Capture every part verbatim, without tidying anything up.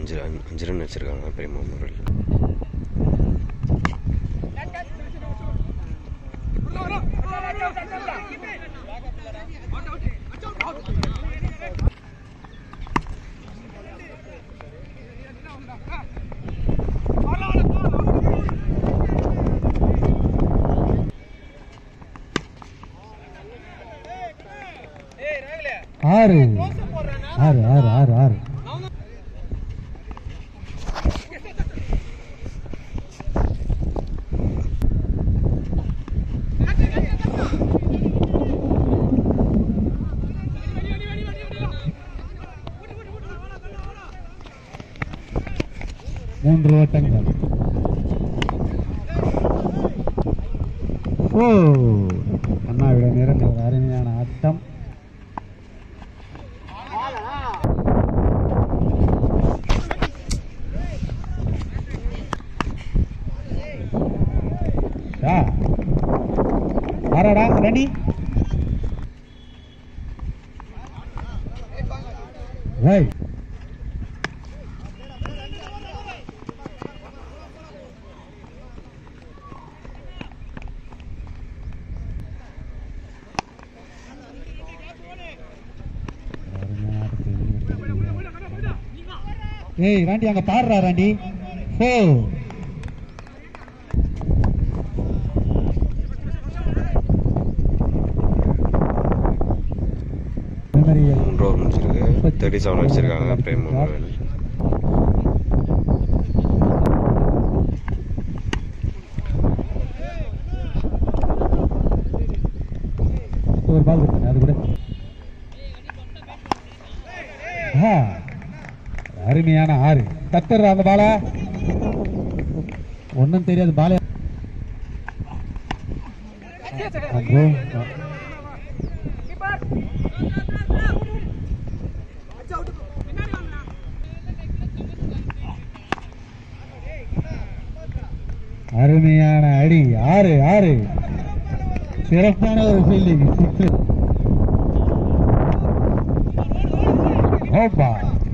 அஞ்சு அஞ்சு ரன் வச்சிருக்காங்க பிரேம் மெமோரியல். ஆறு ஆறு ஆறு ஆறு ஆறு மூன்று ஓட்டங்கள். ஓ அண்ணாவிட நிறைந்த ஒரு அருமையான ஆட்டம். ஆறாடா ரெடி ரைட். ஏய் ராண்டி அங்க பாடுறா ராண்டி. ஓ மூன்று ஓவர் முடிச்சிருக்கு. தேர்ட்டி செவன் வச்சிருக்காங்க பிரேம் மெமோரியல். ஒரு பால் கொடுத்தாங்க அது கூட. அருமையான ஆறு. தத்துற அந்த பால ஒன்னும் தெரியாது பால. அருமையான அடி. ஆறு ஆறு. சிறப்பான ஒரு ஃபீல்டிங். ஓப்பா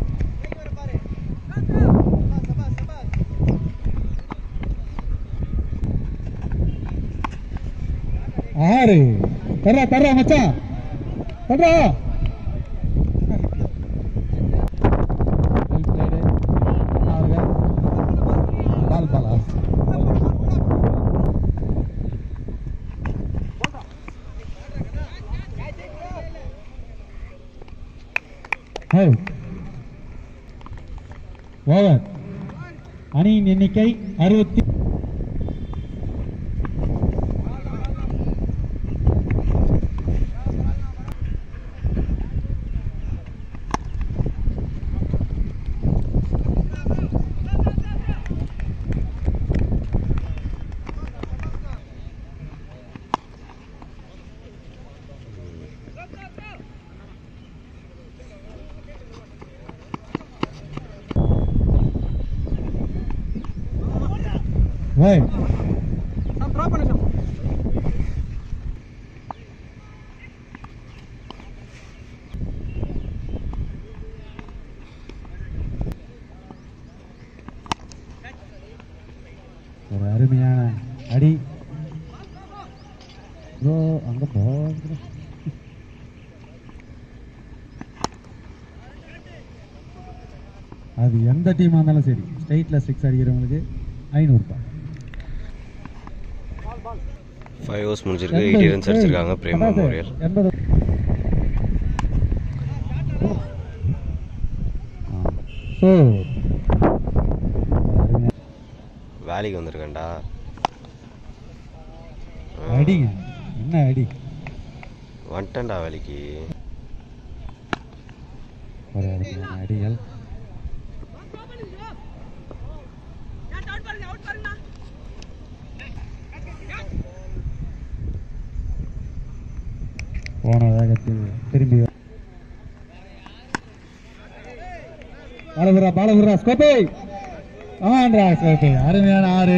ஆறு. தர்றா தர்றா மச்சான் தர்றா. பால் பாலா ஓவர். அணியின் எண்ணிக்கை அறுபத்தி right. ஒரு அருமையான அடி. அங்க போ. அது எந்த டீமா இருந்தாலும் சரி ஸ்ட்ரைட்ல சிக்ஸ் அடிக்கிறவங்களுக்கு ஐநூறு ரூபாய். ஃபைவ் ஓவர்ஸ் முடிஞ்சிருக்கு. எயிட்டி ரன்ஸ் அடிச்சிருக்காங்க பிரேம் மெமோரியல். வேலைக்கு வந்திருக்கேன்டா. அடிங்க என்ன அடி. வந்துட்டேன்டா வேலைக்கு. ஒரு அருமையான அடிகள். போன வேகத்தில் திரும்பி பாலகுரா பாலகுரா ஸ்கோப்பே. ஆமாண்டா ஸ்கோப்பே. அருமையான ஆறு.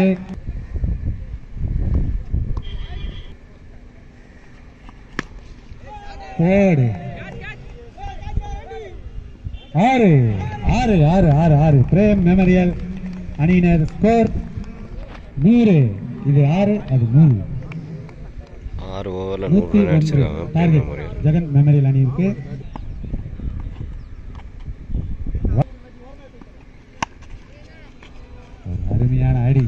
போடு ஆறு. ஆறு ஆறு ஆறு ஆறு பிரேம் மெமரியல் அணியினர் ஸ்கோர் நூறு. இது ஆறு அது நூறு. ஆறு ஓவரில் நூத்தி நூறு ரன் ஒன்று அடிச்சிருக்காங்க Prem target memorial. Jegan memorial அணியிற்கு. ஒரு அருமையான அடி.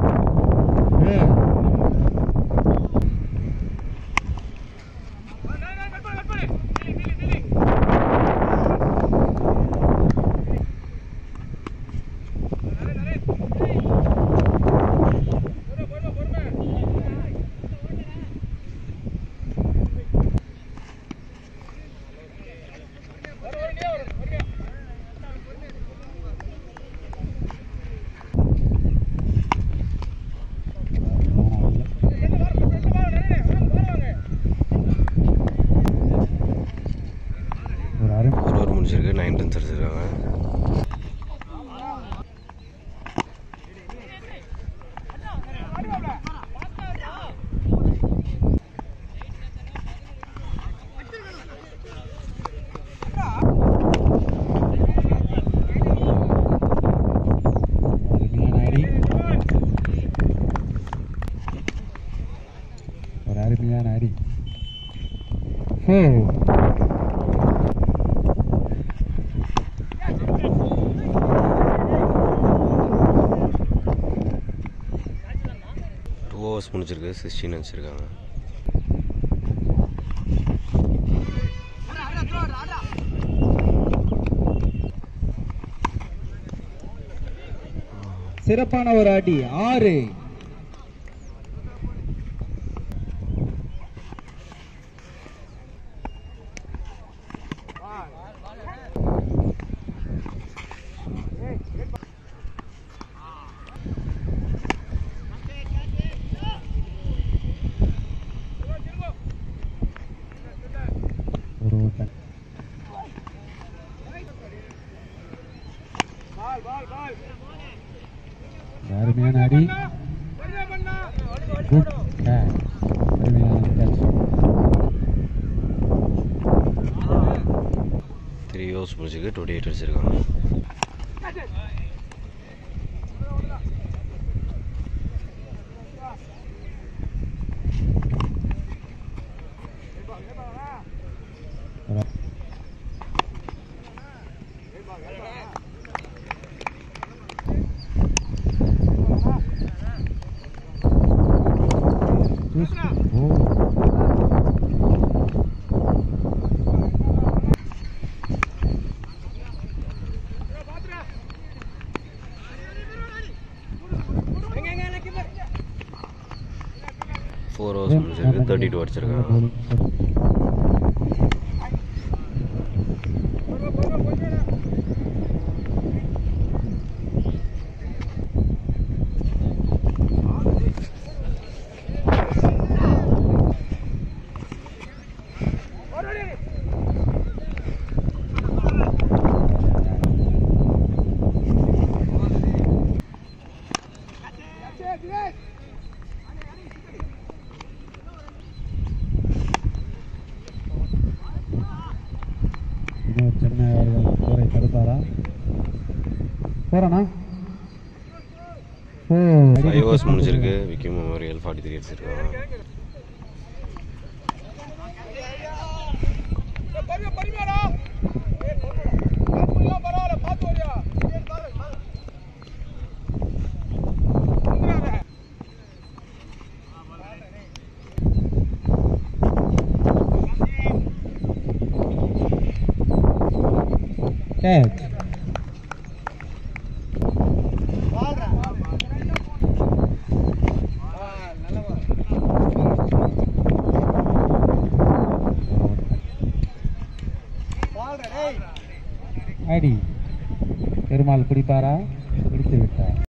ஒரு ஓவர் முடிச்சிருக்கு. நைன் ரன்ஸ் அடிச்சிருக்காங்க. ஒரு அருமையான அடி. Two overs முடிச்சிருக்கு. சிக்ஸ்டீன் அடிச்சிருக்காங்க. சிறப்பான ஒரு அடி. ஆறு. ஒரு ஓட்டம். அருமையான அடி. Good catch. அருமையான கேட்ச். த்ரீ ஓவர்ஸ் முடிச்சிருக்கு. டுவெண்ட்டி எயிட் அடிச்சிருக்காங்க. ஃபோர் ஓவர்ஸ் முடிச்சிருக்கு. தேர்ட்டி டூ அடிச்சிருக்காங்க. இன்னொரு சென்னை அவர்கள் போரை தடுப்பாரா? போறானா? ஃபைவ் ஓவர்ஸ் முடிச்சிருக்கு. விக்கி மெமோரியல் ஃபார்ட்டி த்ரீ அடிச்சிருக்காங்க. கேட்ச். அடி. பெருமாள் பிடிப்பாரா? பிடித்து விட்டார்.